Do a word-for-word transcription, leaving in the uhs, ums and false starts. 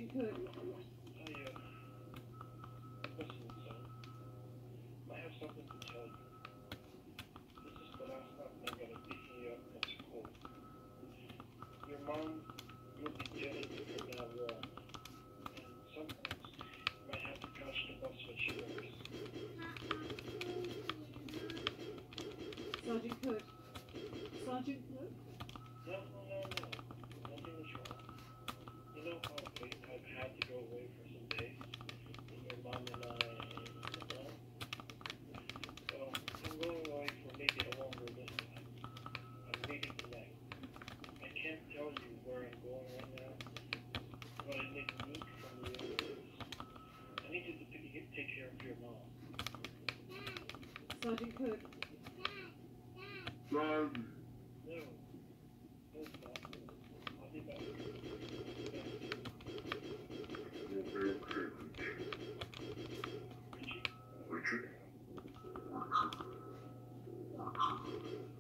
Cook. I, uh, listen, son. I have something to tell you. This is the last time I'm gonna pick you up from school. Your mom will be dealing with from now on. And sometimes you might have to catch the bus when she works. Sergeant Cook. Sergeant Cook? No, no, no, no. Nothing is wrong. You know how I've had to go away for some days? And your mom and I, you know? Well, I'm going away for maybe a longer this time. I'm leaving tonight. I can't tell you where I'm going right now. What I need need from you is I need you to take take care of your mom. Sergeant Cook. Dad. No. No, stop. I'll be back. Okay, okay, Richie? Richard. Richard. Richard.